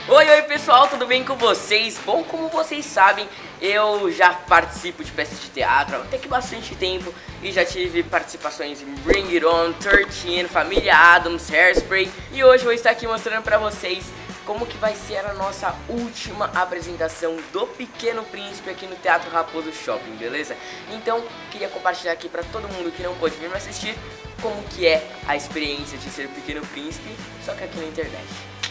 Oi pessoal, tudo bem com vocês? Bom, como vocês sabem, eu já participo de peças de teatro há até que bastante tempo e já tive participações em Bring It On, 13, Família Addams, Hairspray, e hoje eu vou estar aqui mostrando pra vocês como que vai ser a nossa última apresentação do Pequeno Príncipe aqui no Teatro Raposo Shopping, beleza? Então, queria compartilhar aqui pra todo mundo que não pôde vir me assistir como que é a experiência de ser o Pequeno Príncipe, só que aqui na internet.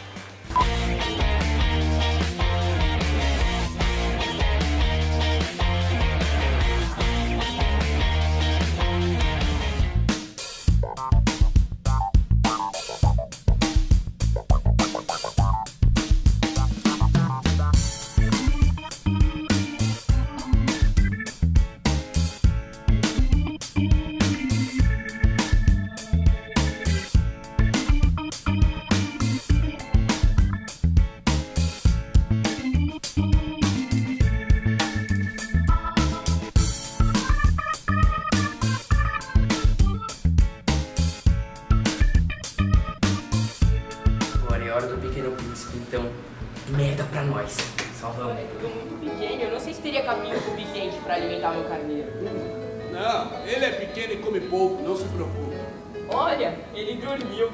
É hora do Pequeno Príncipe, então merda pra nós. Salvamos. Eu tô muito pequeno, eu não sei se teria caminho suficiente pra alimentar meu carneiro. Não, ele é pequeno e come pouco, não se preocupe. Olha, ele dormiu.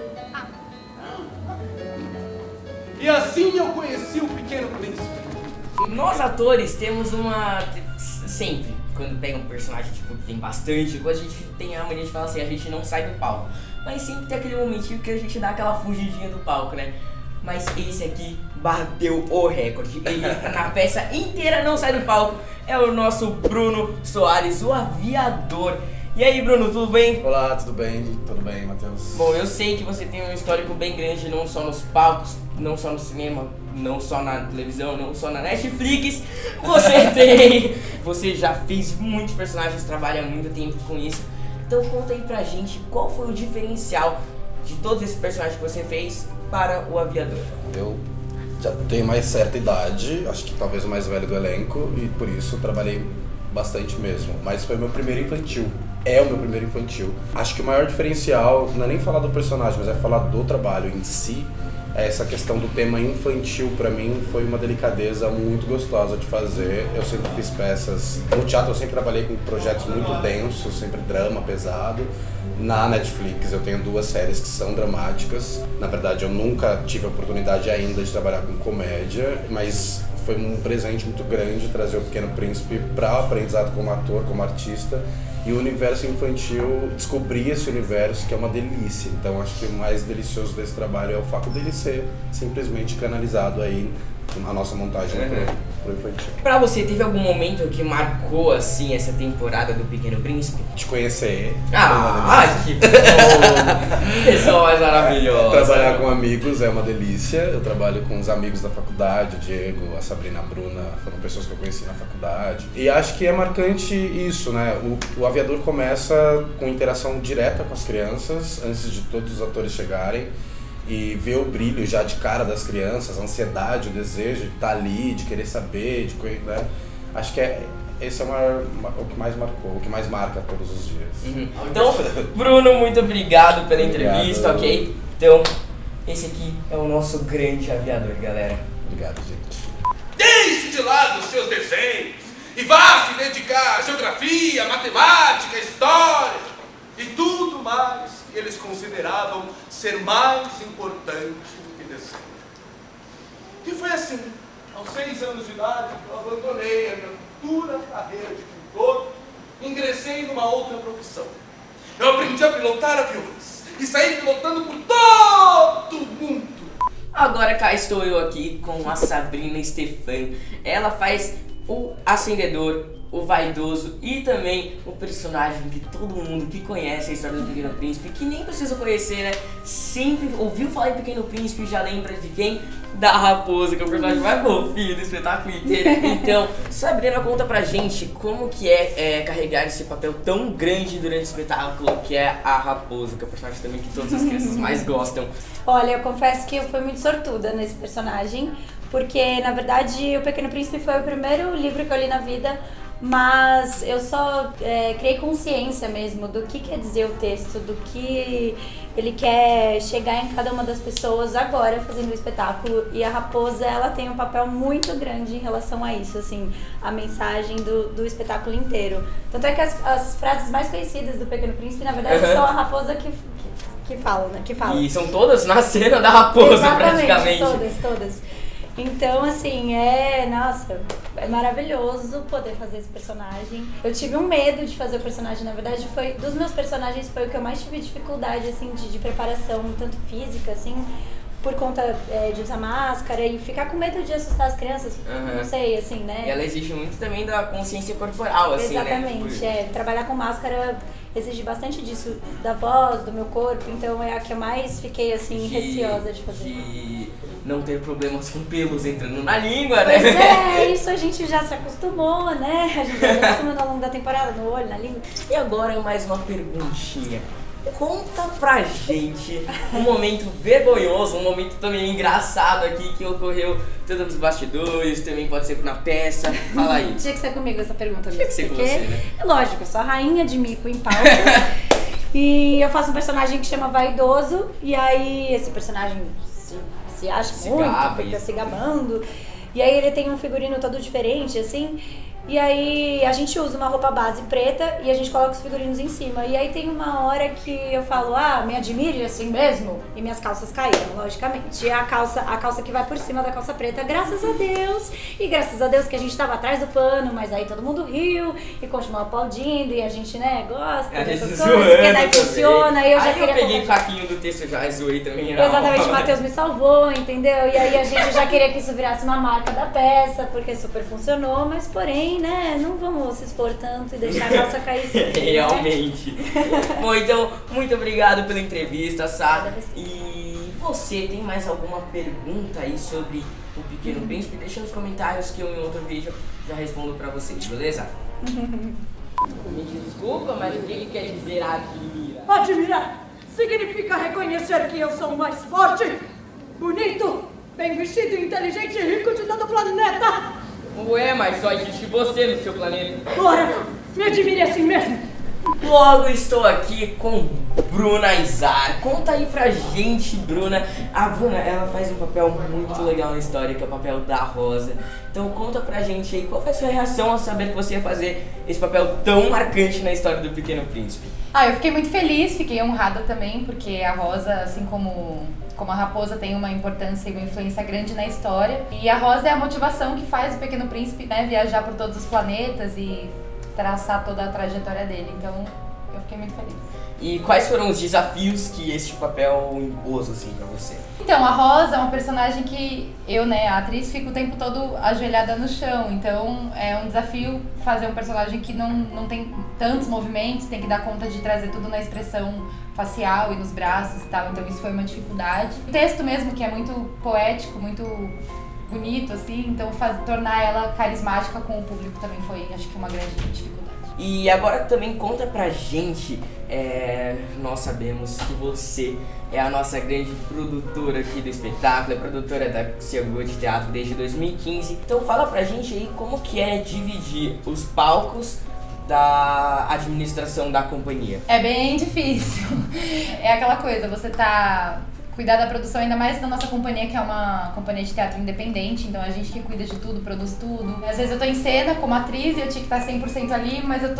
E assim eu conheci o Pequeno Príncipe. Nós atores temos uma... sempre, quando pega um personagem tipo, que tem bastante coisa, a gente tem a mania de falar assim, a gente não sai do palco. Mas sempre tem aquele momentinho que a gente dá aquela fugidinha do palco, né? Mas esse aqui bateu o recorde. Ele na peça inteira não sai do palco. É o nosso Bruno Soares, o aviador. E aí, Bruno, tudo bem? Olá, tudo bem? Tudo bem, Matheus? Bom, eu sei que você tem um histórico bem grande, não só nos palcos, não só no cinema, não só na televisão, não só na Netflix. Você já fez muitos personagens, trabalha há muito tempo com isso. Então conta aí pra gente qual foi o diferencial de todos esses personagens que você fez para o aviador. Eu já tenho mais certa idade, acho que talvez o mais velho do elenco, e por isso trabalhei bastante mesmo. Mas foi o meu primeiro infantil. É o meu primeiro infantil. Acho que o maior diferencial não é nem falar do personagem, mas é falar do trabalho em si. Essa questão do tema infantil, pra mim, foi uma delicadeza muito gostosa de fazer. Eu sempre fiz peças... No teatro eu sempre trabalhei com projetos muito densos, sempre drama pesado. Na Netflix eu tenho 2 séries que são dramáticas. Na verdade, eu nunca tive a oportunidade ainda de trabalhar com comédia, mas foi um presente muito grande trazer o Pequeno Príncipe para o aprendizado como ator, como artista. E o universo infantil, descobrir esse universo que é uma delícia. Então acho que o mais delicioso desse trabalho é o fato dele ser simplesmente canalizado aí na nossa montagem pro infantil. Pra você, teve algum momento que marcou assim essa temporada do Pequeno Príncipe? Te conhecer. Que bom! Pessoal mais maravilhoso. Trabalhar com amigos é uma delícia. Eu trabalho com os amigos da faculdade, o Diego, a Sabrina, a Bruna, foram pessoas que eu conheci na faculdade. E acho que é marcante isso, né? O aviador começa com interação direta com as crianças, antes de todos os atores chegarem. E ver o brilho já de cara das crianças, a ansiedade, o desejo de estar ali, de querer saber, né? Acho que esse é o que mais marcou, o que mais marca todos os dias. Então, Bruno, muito obrigado pela entrevista, ok? Então, esse aqui é o nosso grande aviador, galera. Obrigado, gente. Deixe de lado os seus desenhos e vá se dedicar à geografia, matemática, história e tudo mais que eles consideravam ser mais importante do que desenho. E foi assim, aos 6 anos de idade, eu abandonei a minha futura carreira de pintor e ingressei numa outra profissão. Eu aprendi a pilotar aviões e saí pilotando por todo o mundo. Agora cá estou eu aqui com a Sabrina Stefan. Ela faz o acendedor, o vaidoso e também o personagem que todo mundo que conhece a história do Pequeno Príncipe, que nem precisa conhecer, né? Sempre ouviu falar em Pequeno Príncipe e já lembra de quem? Da Raposa, que é o personagem mais fofinho do espetáculo inteiro. Então, Sabrina, conta pra gente como que é carregar esse papel tão grande durante o espetáculo, que é a Raposa, que é o personagem também que todas as crianças mais gostam. Olha, eu confesso que eu fui muito sortuda nesse personagem, porque na verdade o Pequeno Príncipe foi o primeiro livro que eu li na vida, mas eu só criei consciência mesmo do que quer dizer o texto, do que ele quer chegar em cada uma das pessoas agora fazendo o espetáculo, e a Raposa, ela tem um papel muito grande em relação a isso, assim, a mensagem do espetáculo inteiro. Tanto é que as frases mais conhecidas do Pequeno Príncipe, na verdade, são a Raposa que fala, né? Que fala. E são todas na cena da Raposa, exatamente, praticamente. Todas. Então, assim, nossa, é maravilhoso poder fazer esse personagem. Eu tive um medo de fazer o personagem, na verdade, dos meus personagens foi o que eu mais tive dificuldade, assim, de preparação, tanto física, assim, por conta de usar máscara e ficar com medo de assustar as crianças, não sei, assim, né? E ela exige muito também da consciência corporal, assim, exatamente, né? Trabalhar com máscara exige bastante disso, da voz, do meu corpo, então é a que eu mais fiquei, assim, receosa de fazer. De não ter problemas com pelos entrando na língua, né? Pois isso a gente já se acostumou, né? A gente já se acostumou ao longo da temporada, no olho, na língua. E agora mais uma perguntinha. Conta pra gente um momento vergonhoso, um momento também engraçado aqui que ocorreu tanto nos bastidores, também pode ser na peça. Fala aí. Tinha que ser comigo essa pergunta mesmo. Tinha que ser com você, né? Lógico, eu sou a rainha de mico em palco. E eu faço um personagem que chama Vaidoso. E aí esse personagem se acha muito, fica se gabando. E aí ele tem um figurino todo diferente, assim. E aí a gente usa uma roupa base preta e a gente coloca os figurinos em cima. E aí tem uma hora que eu falo, me admire assim mesmo. E minhas calças caíram, logicamente. E a calça que vai por cima da calça preta, graças a Deus. E graças a Deus que a gente tava atrás do pano, mas aí todo mundo riu e continuou aplaudindo. E a gente, né, gosta dessas coisas, porque daí funciona. E eu já aí eu peguei o caquinho do texto, já zoei também. Exatamente, o Matheus me salvou, entendeu? E aí a gente já queria que isso virasse uma marca da peça, porque super funcionou, mas porém, né, não vamos se expor tanto e deixar a calça cair sempre, realmente. Né? Bom, então, muito obrigado pela entrevista, Sara. E você tem mais alguma pergunta aí sobre o Pequeno Príncipe? Deixa nos comentários que eu em outro vídeo já respondo pra vocês, beleza? Me desculpa, mas o que ele quer dizer admirar? Admirar significa reconhecer que eu sou mais forte, bonito, bem vestido, inteligente e rico de todo o planeta. Ué, mas só existe você no seu planeta. Bora, me admire assim mesmo. Logo estou aqui com Bruna Izar. Conta aí pra gente, Bruna. A Bruna, ela faz um papel muito legal na história, que é o papel da Rosa. Então conta pra gente aí, qual foi a sua reação ao saber que você ia fazer esse papel tão marcante na história do Pequeno Príncipe? Eu fiquei muito feliz, fiquei honrada também, porque a Rosa, assim como a Raposa, tem uma importância e uma influência grande na história. E a Rosa é a motivação que faz o Pequeno Príncipe, né, viajar por todos os planetas e traçar toda a trajetória dele. Então, eu fiquei muito feliz. E quais foram os desafios que este papel impôs, assim, pra você? Então, a Rosa é uma personagem que eu, né, a atriz, fico o tempo todo ajoelhada no chão. Então, é um desafio fazer um personagem que não tem tantos movimentos, tem que dar conta de trazer tudo na expressão facial e nos braços e tal. Então, isso foi uma dificuldade. O texto mesmo, que é muito poético, muito bonito, assim. Então, tornar ela carismática com o público também foi, acho que, uma grande dificuldade. E agora também conta pra gente, nós sabemos que você é a nossa grande produtora aqui do espetáculo, é produtora da Seu Good Teatro desde 2015. Então fala pra gente aí como que é dividir os palcos da administração da companhia. É bem difícil, é aquela coisa, você cuidar da produção, ainda mais da nossa companhia, que é uma companhia de teatro independente, então a gente que cuida de tudo, produz tudo. Às vezes eu tô em cena como atriz e eu tinha que estar 100% ali, mas eu tô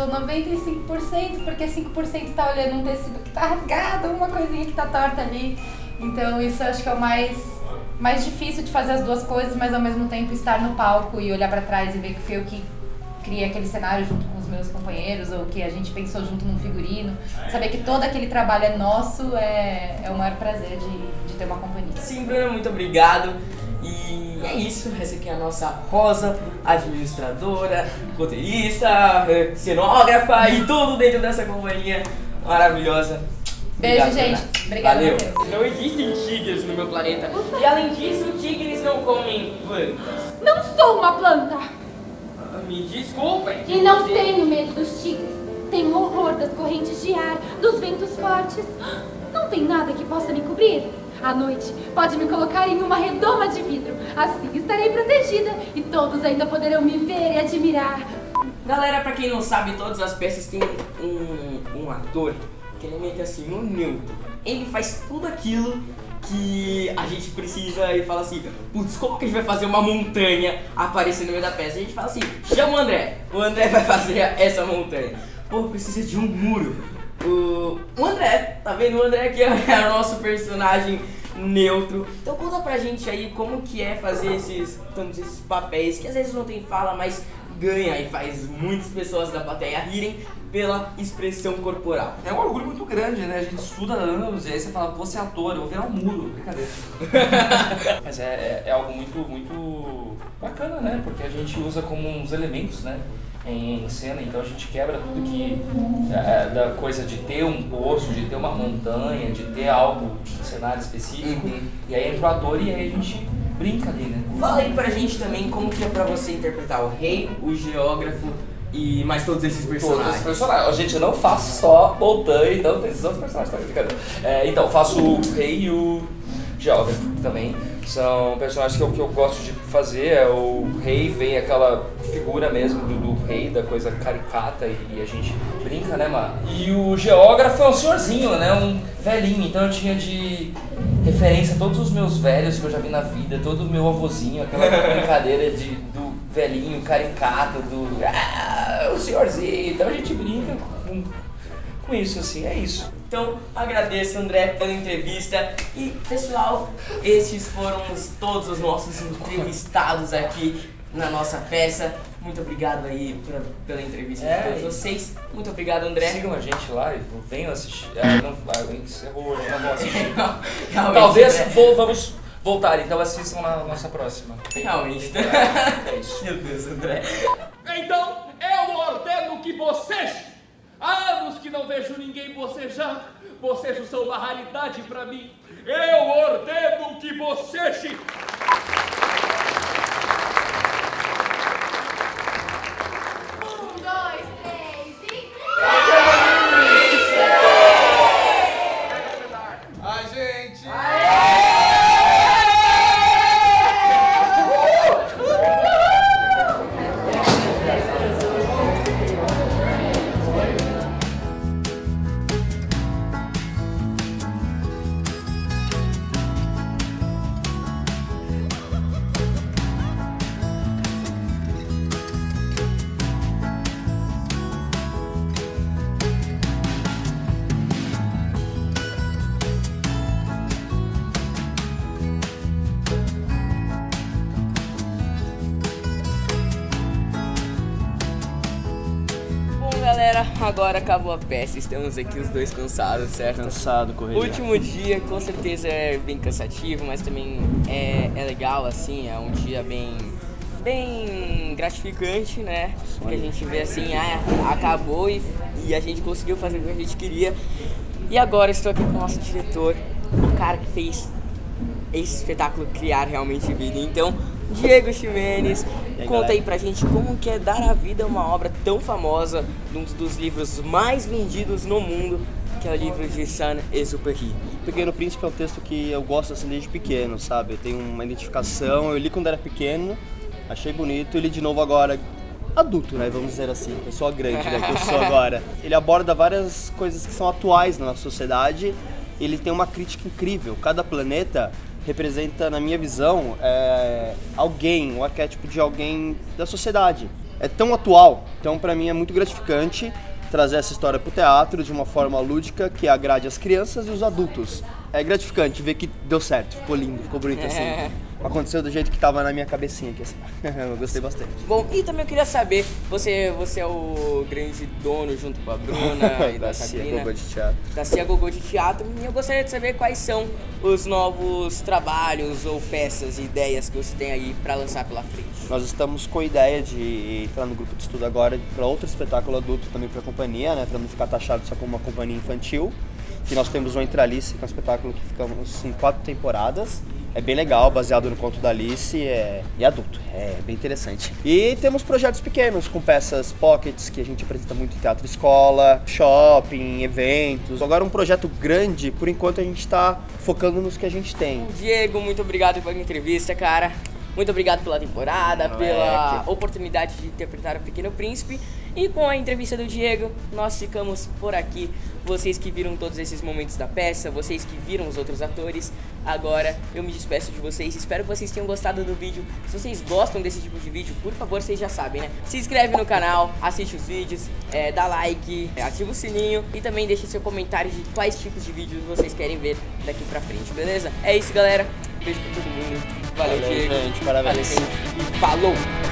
95% porque 5% tá olhando um tecido que tá rasgado, uma coisinha que tá torta ali. Então isso eu acho que é o mais difícil de fazer as duas coisas, mas ao mesmo tempo estar no palco e olhar pra trás e ver que fui eu que criei aquele cenário junto com os meus companheiros, ou que a gente pensou junto num figurino. Saber que todo aquele trabalho é nosso é o maior prazer de ter uma companhia. Sim, Bruna, muito obrigado. E é isso, essa aqui é a nossa Rosa, administradora, roteirista, cenógrafa e tudo dentro dessa companhia maravilhosa. Beijo, Obrigado, gente. Bruna. Obrigada, Valeu. Matheus. Não existem tigres no meu planeta. E além disso, tigres não comem plantas. Não sou uma planta! Me desculpem. E não tenho medo dos tigres. Tenho horror das correntes de ar, dos ventos fortes. Não tem nada que possa me cobrir. À noite, pode me colocar em uma redoma de vidro. Assim estarei protegida e todos ainda poderão me ver e admirar. Galera, pra quem não sabe, todas as peças têm um ator que ele é meio que assim, um neutro. ele faz tudo aquilo que a gente precisa e fala assim, putz, como que a gente vai fazer uma montanha aparecer no meio da peça? A gente fala assim, chama o André vai fazer essa montanha. Pô, precisa de um muro. O André, tá vendo? O André aqui é o nosso personagem neutro. Então conta pra gente aí como que é fazer esses papéis que às vezes não tem fala, mas ganha e faz muitas pessoas da plateia rirem pela expressão corporal. É um orgulho muito grande, né? A gente estuda anos e aí você fala, vou ser ator, eu vou virar um muro, brincadeira. Mas é algo muito bacana, né? Porque a gente usa como uns elementos, né? Em cena, então a gente quebra tudo que da coisa de ter um poço, de ter uma montanha, de ter algo, um cenário específico, e aí entra o ator e aí a gente brinca ali, né? Fala aí pra gente também como que é pra você interpretar o rei, o geógrafo e mais todos esses personagens. Todos esses personagens. Gente, eu não faço só montanha, então tem esses outros personagens também, brincadeira. Então, faço o rei e o geógrafo também. São personagens que eu gosto de fazer. O rei vem aquela figura mesmo do rei, da coisa caricata, e a gente brinca, né, mano? E o geógrafo é um senhorzinho, né, um velhinho, então eu tinha de referência todos os meus velhos que eu já vi na vida, todo o meu avôzinho, aquela brincadeira do velhinho caricato, o senhorzinho, então a gente brinca com isso, assim, é isso. Então, agradeço, André, pela entrevista. E, pessoal, estes foram todos os nossos entrevistados aqui na nossa peça. Muito obrigado aí pela entrevista de todos vocês. Muito obrigado, André. Sigam a gente lá e venham assistir. Encerrou hoje, não vou assistir. Talvez vamos voltar, então assistam na nossa próxima. Realmente. É isso. Meu Deus, André. Então, eu ordeno que boceje. Há anos que não vejo ninguém bocejar. Bocejos são uma raridade pra mim. Eu ordeno que boceje. Ai, gente. Galera, agora acabou a peça, estamos aqui os dois cansados, certo? Cansado, correria. Último dia, com certeza é bem cansativo, mas também é legal, assim, é um dia bem gratificante, né? Que a gente vê assim, acabou e a gente conseguiu fazer o que a gente queria. E agora estou aqui com o nosso diretor, o cara que fez esse espetáculo criar realmente vida. Então, Diego Ximenes, conta aí pra gente como que é dar a vida a uma obra tão famosa, um dos livros mais vendidos no mundo, que é o livro de Saint-Exupéry. Pequeno Príncipe é um texto que eu gosto assim desde pequeno, sabe? Eu tenho uma identificação, eu li quando era pequeno, achei bonito, e li de novo agora, adulto, né? Vamos dizer assim, pessoa grande, né? Que eu sou agora. Ele aborda várias coisas que são atuais na nossa sociedade, ele tem uma crítica incrível, cada planeta representa, na minha visão, alguém, o arquétipo de alguém da sociedade. É tão atual, então pra mim é muito gratificante trazer essa história pro teatro de uma forma lúdica que agrade as crianças e os adultos. É gratificante ver que deu certo, ficou lindo, ficou bonito assim. Aconteceu do jeito que tava na minha cabecinha aqui, assim. Eu gostei bastante. Bom, e também eu queria saber, você é o grande dono junto com a Bruna e da Sabrina, Gogô de Teatro. da Cia Gogô de Teatro, e eu gostaria de saber quais são os novos trabalhos ou peças e ideias que você tem aí para lançar pela frente. Nós estamos com a ideia de entrar no grupo de estudo agora para outro espetáculo adulto também para a companhia, né, para não ficar taxado só como uma companhia infantil. Que nós temos o Entre Alice, que é um espetáculo que ficamos em 4 temporadas. É bem legal, baseado no conto da Alice e adulto, é bem interessante. E temos projetos pequenos, com peças pockets, que a gente apresenta muito em teatro escola, shopping, eventos. Agora um projeto grande, por enquanto a gente está focando nos que a gente tem. Diego, muito obrigado pela entrevista, cara. Muito obrigado pela temporada, pela oportunidade de interpretar o Pequeno Príncipe. E com a entrevista do Diego, nós ficamos por aqui. Vocês que viram todos esses momentos da peça, vocês que viram os outros atores, agora eu me despeço de vocês. Espero que vocês tenham gostado do vídeo. Se vocês gostam desse tipo de vídeo, por favor, vocês já sabem, né? Se inscreve no canal, assiste os vídeos, dá like, ativa o sininho e também deixa seu comentário de quais tipos de vídeos vocês querem ver daqui pra frente, beleza? É isso, galera. Beijo pra todo mundo. Valeu, Diego. Gente, parabéns. Valeu, gente. E falou!